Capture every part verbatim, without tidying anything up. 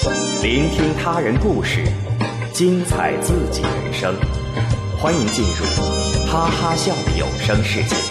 聆听他人故事，精彩自己人生。欢迎进入哈哈笑的有声世界。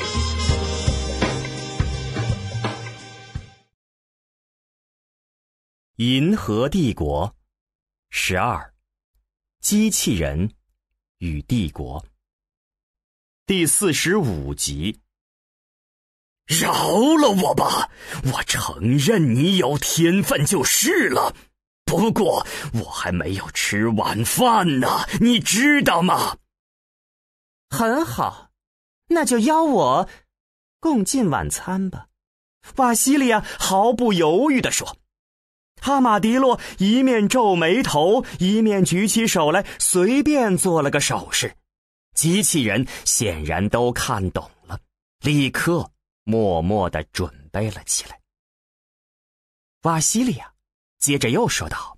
银河帝国十二，机器人与帝国，第四十五集。 饶了我吧，我承认你有天分就是了，不过我还没有吃晚饭呢，你知道吗？ 很好，那就邀我共进晚餐吧。瓦西里亚毫不犹豫地说。阿马迪洛一面皱眉头，一面举起手来，随便做了个手势。机器人显然都看懂了，立刻默默地准备了起来。瓦西里亚接着又说道：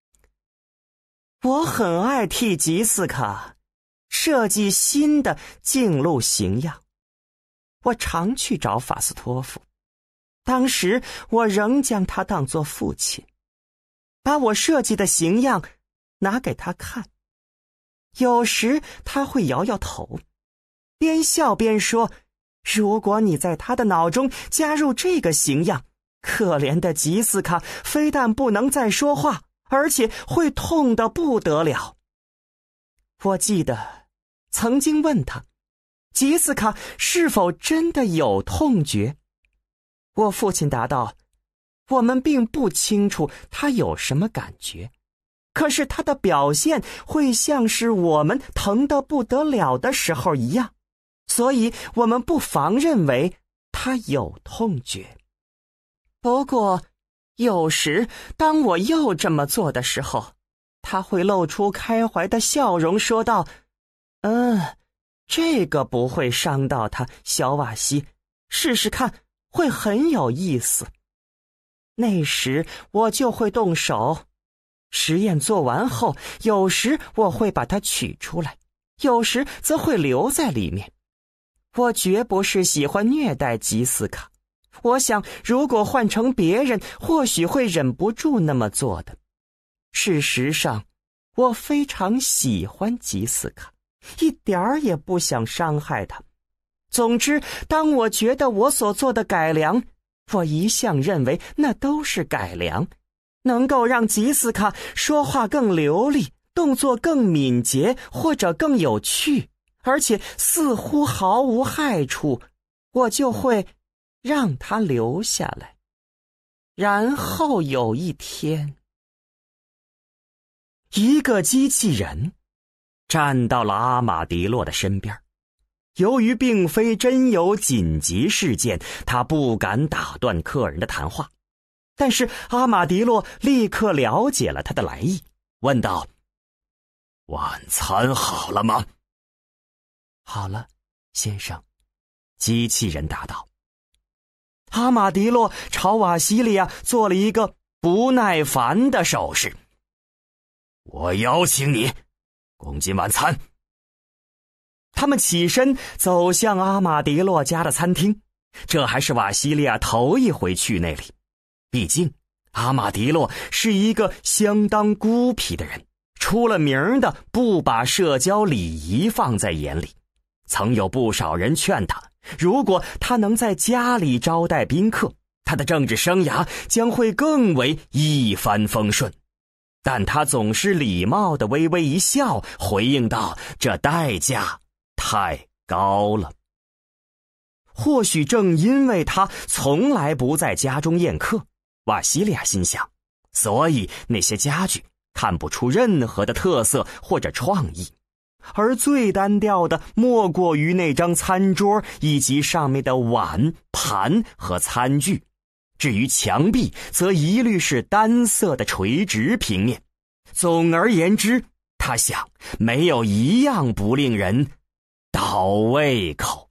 我很爱替吉斯卡设计新的径路形样，我常去找法斯托夫，当时我仍将他当作父亲，把我设计的形样拿给他看。有时他会摇摇头，边笑边说，如果你在他的脑中加入这个形样，可怜的吉斯卡非但不能再说话，而且会痛得不得了。我记得曾经问他，吉斯卡是否真的有痛觉？我父亲答道，我们并不清楚他有什么感觉，可是他的表现会像是我们疼得不得了的时候一样，所以我们不妨认为他有痛觉。不过有时当我又这么做的时候，他会露出开怀的笑容，说道，嗯，这个不会伤到他，小瓦西，试试看，会很有意思。那时我就会动手，实验做完后，有时我会把它取出来，有时则会留在里面。我绝不是喜欢虐待吉斯卡，我想如果换成别人，或许会忍不住那么做的。事实上，我非常喜欢吉斯卡，一点儿也不想伤害他。总之，当我觉得我所做的改良，我一向认为那都是改良，能够让吉斯卡说话更流利，动作更敏捷，或者更有趣，而且似乎毫无害处，我就会让他留下来。然后有一天，一个机器人站到了阿马迪洛的身边。由于并非真有紧急事件，他不敢打断客人的谈话。但是阿马迪洛立刻了解了他的来意，问道， 晚餐好了吗？ 好了，先生，机器人答道。阿马迪洛朝瓦西里亚做了一个不耐烦的手势。 我邀请你共进晚餐。 他们起身走向阿马迪洛家的餐厅，这还是瓦西利亚头一回去那里。毕竟阿马迪洛是一个相当孤僻的人，出了名的不把社交礼仪放在眼里。曾有不少人劝他，如果他能在家里招待宾客，他的政治生涯将会更为一帆风顺。但他总是礼貌地微微一笑，回应道，这代价太高了。或许正因为他从来不在家中宴客，瓦西利亚心想，所以那些家具看不出任何的特色或者创意，而最单调的莫过于那张餐桌以及上面的碗、盘和餐具。至于墙壁，则一律是单色的垂直平面。总而言之，他想，没有一样不令人倒胃口。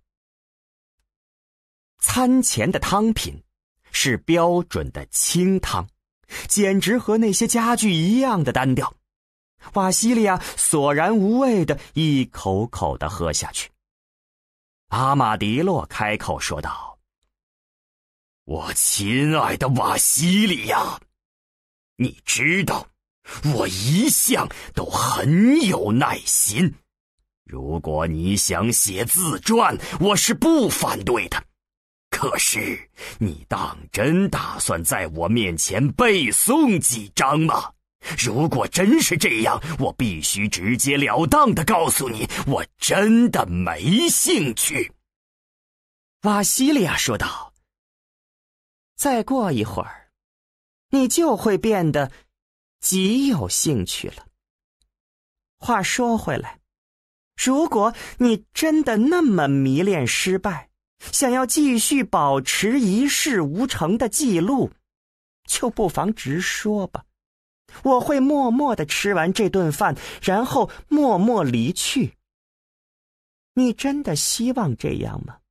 餐前的汤品是标准的清汤，简直和那些家具一样的单调。瓦西利亚索然无味地一口口地喝下去。阿马迪洛开口说道：“ 我亲爱的瓦西里亚，你知道我一向都很有耐心。如果你想写自传，我是不反对的。可是，你当真打算在我面前背诵几章吗？如果真是这样，我必须直截了当地告诉你，我真的没兴趣。 瓦西里亚说道，再过一会儿，你就会变得极有兴趣了。话说回来，如果你真的那么迷恋失败，想要继续保持一事无成的记录，就不妨直说吧。我会默默地吃完这顿饭，然后默默离去。你真的希望这样吗？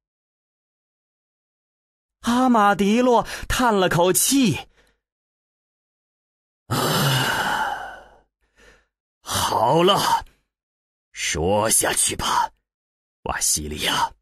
阿马迪洛叹了口气， 啊，好了，说下去吧，瓦西里亚。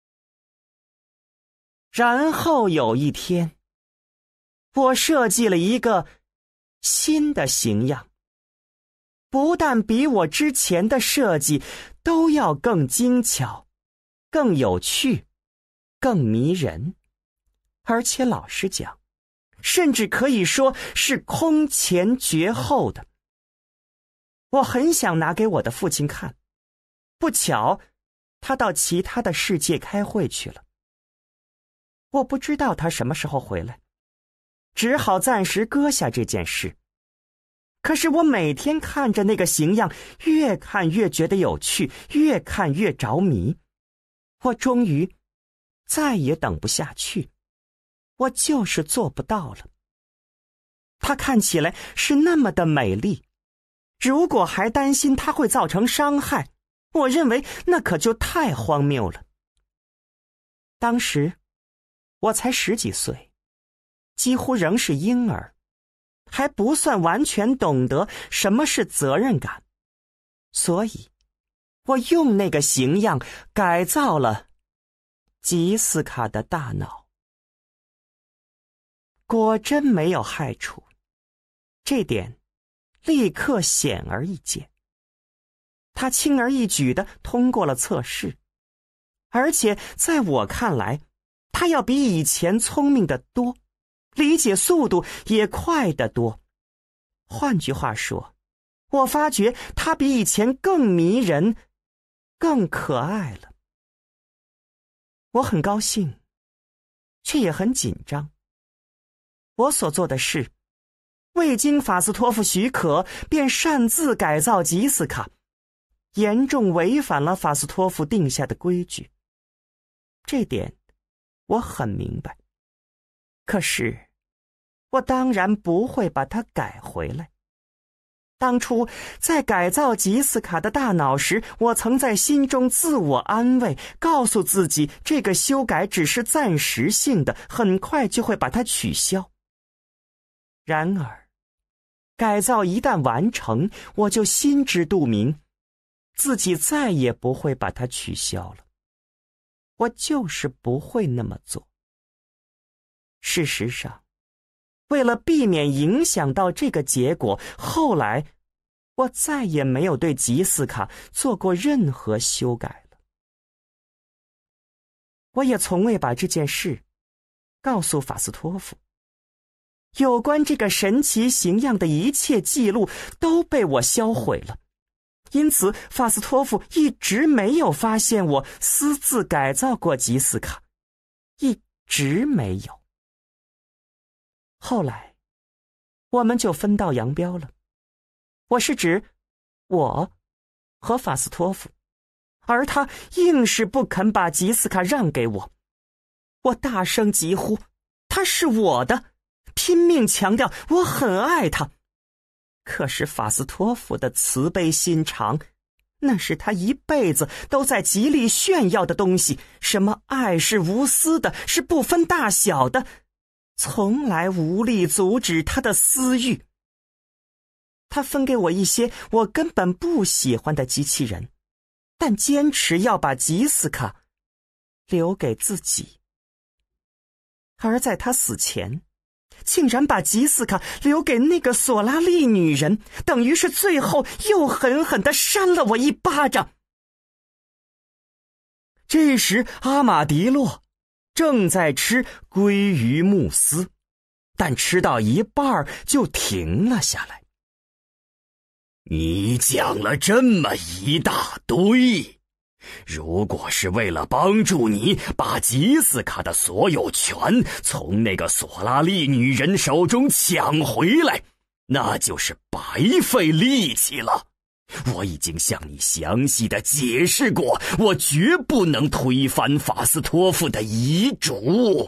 然后有一天，我设计了一个新的形样，不但比我之前的设计都要更精巧、更有趣、更迷人，而且老实讲，甚至可以说是空前绝后的。我很想拿给我的父亲看，不巧，他到其他的世界开会去了。我不知道他什么时候回来，只好暂时搁下这件事。可是我每天看着那个形样，越看越觉得有趣，越看越着迷。我终于再也等不下去，我就是做不到了。她看起来是那么的美丽，如果还担心她会造成伤害，我认为那可就太荒谬了。当时我才十几岁，几乎仍是婴儿，还不算完全懂得什么是责任感，所以我用那个形样改造了吉斯卡的大脑。果真没有害处，这点立刻显而易见。他轻而易举地通过了测试，而且在我看来，他要比以前聪明得多，理解速度也快得多。换句话说，我发觉他比以前更迷人，更可爱了。我很高兴，却也很紧张。我所做的事，未经法斯托夫许可便擅自改造吉斯卡，严重违反了法斯托夫定下的规矩。这点我很明白，可是我当然不会把它改回来。当初在改造吉斯卡的大脑时，我曾在心中自我安慰，告诉自己这个修改只是暂时性的，很快就会把它取消。然而改造一旦完成，我就心知肚明，自己再也不会把它取消了。我就是不会那么做。事实上，为了避免影响到这个结果，后来我再也没有对吉斯卡做过任何修改了。我也从未把这件事告诉法斯托夫。有关这个神奇形样的一切记录都被我销毁了，因此法斯托夫一直没有发现我私自改造过吉斯卡，一直没有。后来我们就分道扬镳了，我是指我和法斯托夫，而他硬是不肯把吉斯卡让给我。我大声疾呼，他是我的，拼命强调我很爱他。可是法斯托夫的慈悲心肠，那是他一辈子都在极力炫耀的东西，什么爱是无私的，是不分大小的，从来无力阻止他的私欲。他分给我一些我根本不喜欢的机器人，但坚持要把吉斯卡留给自己。而在他死前， 竟然把吉斯卡留给那个索拉利女人，等于是最后又狠狠地扇了我一巴掌。这时阿马迪洛正在吃鲑鱼慕斯，但吃到一半就停了下来。 你讲了这么一大堆，如果是为了帮助你把吉斯卡的所有权从那个索拉利女人手中抢回来，那就是白费力气了。我已经向你详细的解释过，我绝不能推翻法斯托夫的遗嘱。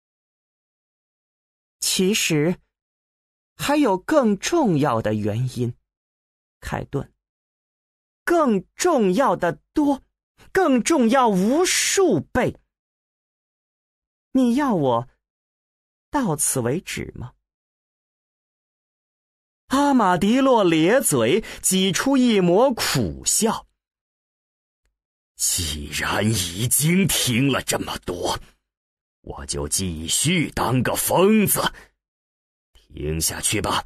其实还有更重要的原因，凯顿，更重要的多，更重要无数倍。你要我到此为止吗？阿马迪洛咧嘴，挤出一抹苦笑。 既然已经听了这么多，我就继续当个疯子，听下去吧。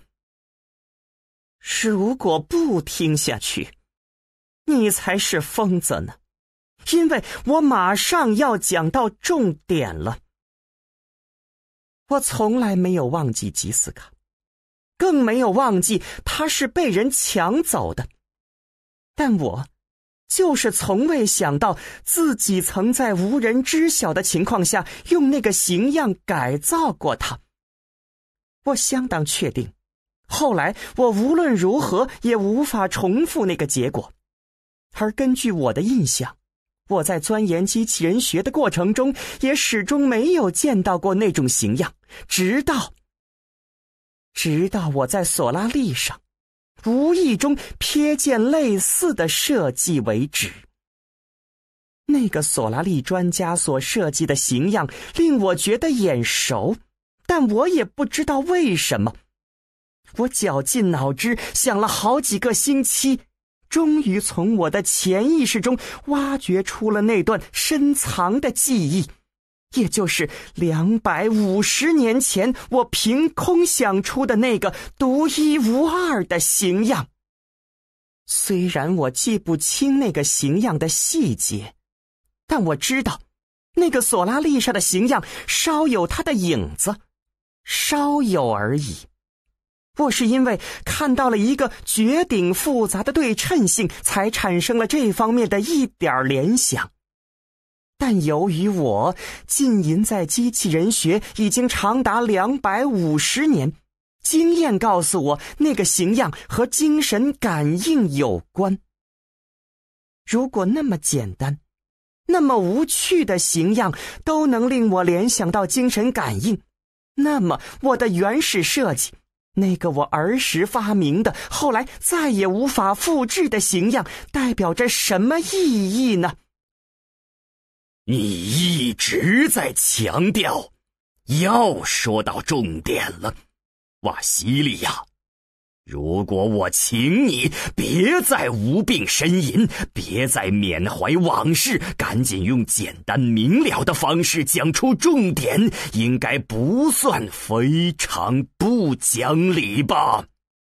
如果不听下去，你才是疯子呢，因为我马上要讲到重点了。我从来没有忘记吉斯卡，更没有忘记他是被人抢走的，但我就是从未想到自己曾在无人知晓的情况下用那个形样改造过他。我相当确定，后来我无论如何也无法重复那个结果，而根据我的印象，我在钻研机器人学的过程中也始终没有见到过那种形样，直到直到我在索拉利上无意中瞥见类似的设计为止。那个索拉利专家所设计的形样令我觉得眼熟，但我也不知道为什么。我绞尽脑汁想了好几个星期，终于从我的潜意识中挖掘出了那段深藏的记忆，也就是两百五十年前我凭空想出的那个独一无二的形样。虽然我记不清那个形样的细节，但我知道那个索拉利上的形样稍有它的影子，稍有而已。我是因为看到了一个绝顶复杂的对称性，才产生了这方面的一点联想。但由于我浸淫在机器人学已经长达两百五十年，经验告诉我那个形样和精神感应有关。如果那么简单，那么无趣的形样都能令我联想到精神感应，那么我的原始设计，那个我儿时发明的后来再也无法复制的形样，代表着什么意义呢？ 你一直在强调，要说到重点了，瓦西里亚。如果我请你别再无病呻吟，别再缅怀往事，赶紧用简单明了的方式讲出重点，应该不算非常不讲理吧？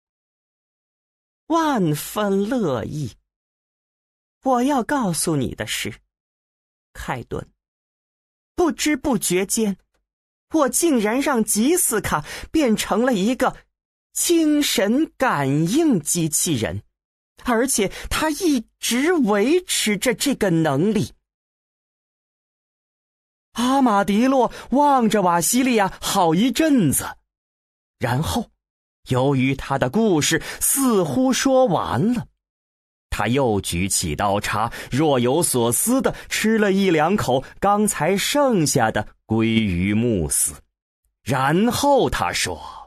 万分乐意。我要告诉你的是，凯顿，不知不觉间，我竟然让吉斯卡变成了一个精神感应机器人，而且他一直维持着这个能力。阿马迪洛望着瓦西利亚好一阵子，然后由于他的故事似乎说完了，他又举起刀叉，若有所思地吃了一两口刚才剩下的鲑鱼慕斯，然后他说：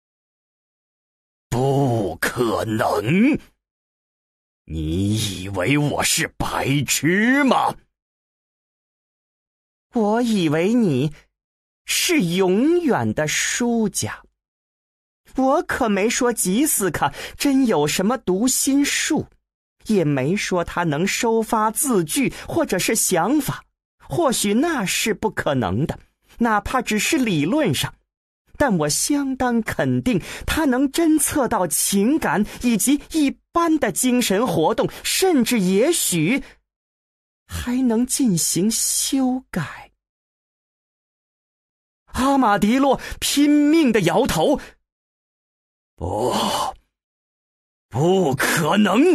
不可能！你以为我是白痴吗？ 我以为你是永远的输家。我可没说吉斯卡真有什么读心术，也没说他能收发字句或者是想法，或许那是不可能的，哪怕只是理论上。 但我相当肯定，它能侦测到情感以及一般的精神活动，甚至也许还能进行修改。阿马迪洛拼命地摇头： 不，不可能，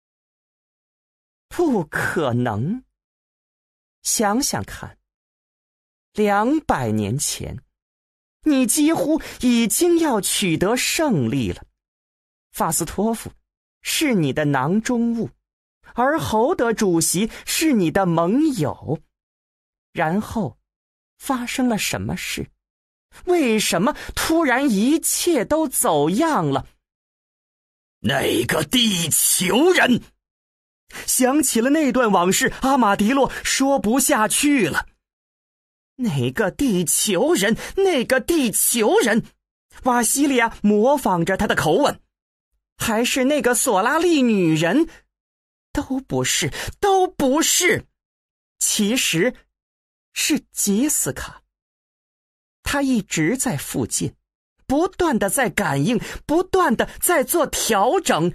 不可能。想想看，两百年前，你几乎已经要取得胜利了。法斯托夫是你的囊中物，而侯德主席是你的盟友。然后发生了什么事？为什么突然一切都走样了？ 那个地球人！ 想起了那段往事，阿马迪洛说不下去了。哪个地球人？那个地球人？瓦西里亚模仿着他的口吻。还是那个索拉利女人？都不是，都不是。其实是吉斯卡。他一直在附近，不断地在感应，不断地在做调整。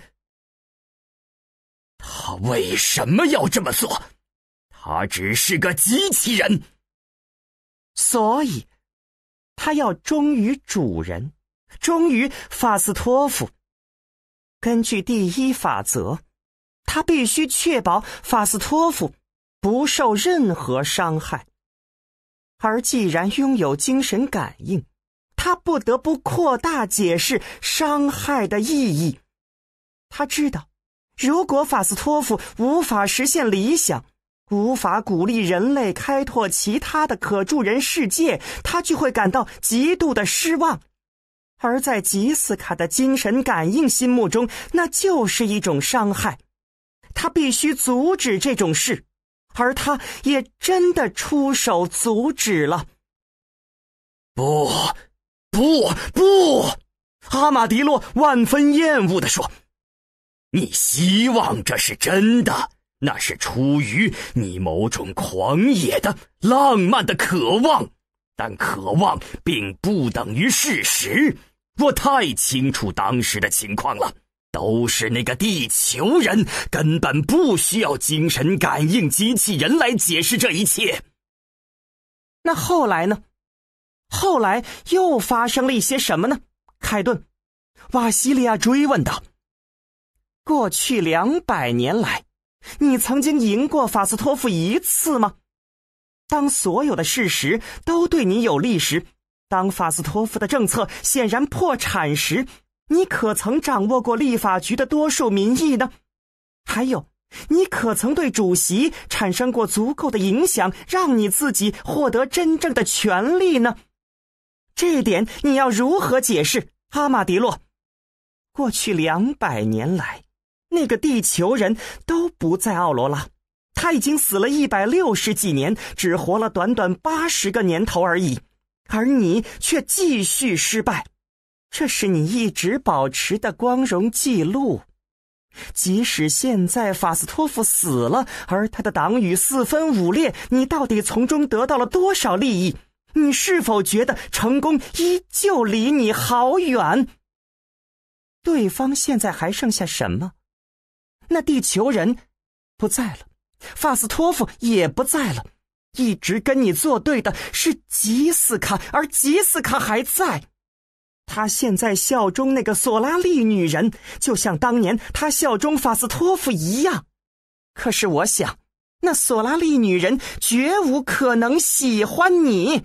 他为什么要这么做？他只是个机器人。 所以他要忠于主人，忠于法斯托夫。根据第一法则，他必须确保法斯托夫不受任何伤害。而既然拥有精神感应，他不得不扩大解释伤害的意义。他知道，如果法斯托夫无法实现理想，无法鼓励人类开拓其他的可助人世界，他就会感到极度的失望。而在吉斯卡的精神感应心目中，那就是一种伤害。他必须阻止这种事，而他也真的出手阻止了。 不，不，不！ 阿马迪洛万分厌恶地说： 你希望这是真的，那是出于你某种狂野的、浪漫的渴望，但渴望并不等于事实。我太清楚当时的情况了，都是那个地球人，根本不需要精神感应机器人来解释这一切。 那后来呢？后来又发生了一些什么呢？凯顿，瓦西利亚追问道。过去两百年来，你曾经赢过法斯托夫一次吗？当所有的事实都对你有利时，当法斯托夫的政策显然破产时，你可曾掌握过立法局的多数民意呢？还有，你可曾对主席产生过足够的影响，让你自己获得真正的权利呢？这点你要如何解释，阿马迪洛？过去两百年来，那个地球人都不在奥罗拉，他已经死了一百六十几年，只活了短短八十个年头而已。而你却继续失败，这是你一直保持的光荣记录。即使现在法斯托夫死了，而他的党羽四分五裂，你到底从中得到了多少利益？你是否觉得成功依旧离你好远？对方现在还剩下什么？那地球人不在了，法斯托夫也不在了。一直跟你作对的是吉斯卡，而吉斯卡还在。他现在效忠那个索拉利女人，就像当年他效忠法斯托夫一样。可是我想，那索拉利女人绝无可能喜欢你。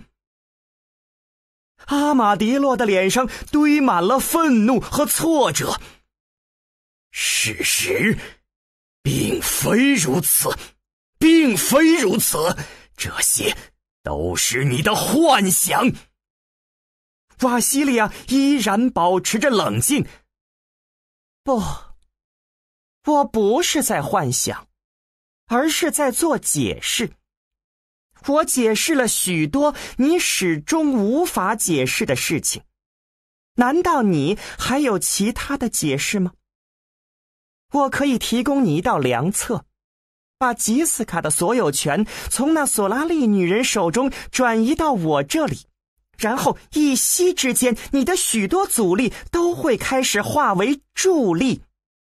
阿马迪洛的脸上堆满了愤怒和挫折。 事实并非如此，并非如此。这些都是你的幻想。 瓦西利亚依然保持着冷静。不，我不是在幻想，而是在做解释。我解释了许多你始终无法解释的事情。难道你还有其他的解释吗？我可以提供你一道良策。把吉斯卡的所有权从那索拉利女人手中转移到我这里， 然后一息之间，你的许多阻力都会开始化为助力。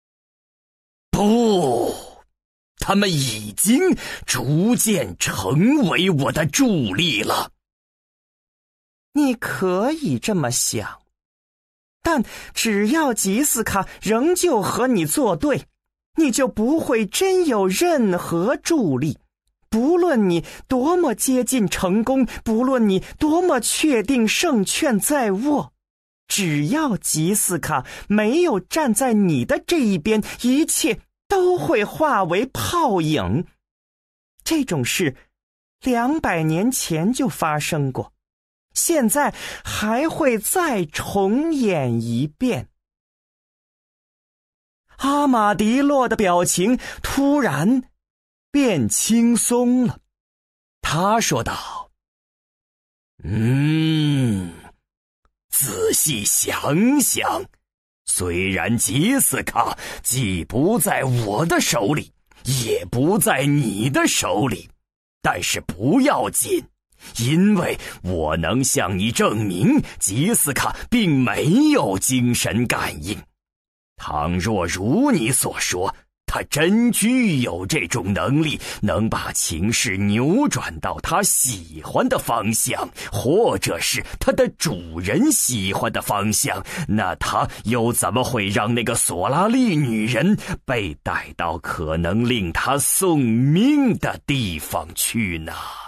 不，他们已经逐渐成为我的助力了。 你可以这么想，但只要吉斯卡仍旧和你作对，你就不会真有任何助力。不论你多么接近成功，不论你多么确定胜券在握，只要吉斯卡没有站在你的这一边，一切都会化为泡影。这种事两百年前就发生过，现在还会再重演一遍。阿马迪洛的表情突然变轻松了， 他说道：嗯，仔细想想，虽然吉斯卡既不在我的手里，也不在你的手里，但是不要紧，因为我能向你证明吉斯卡并没有精神感应。倘若如你所说，他真具有这种能力，能把情势扭转到他喜欢的方向，或者是他的主人喜欢的方向，那他又怎么会让那个索拉利女人被带到可能令他送命的地方去呢？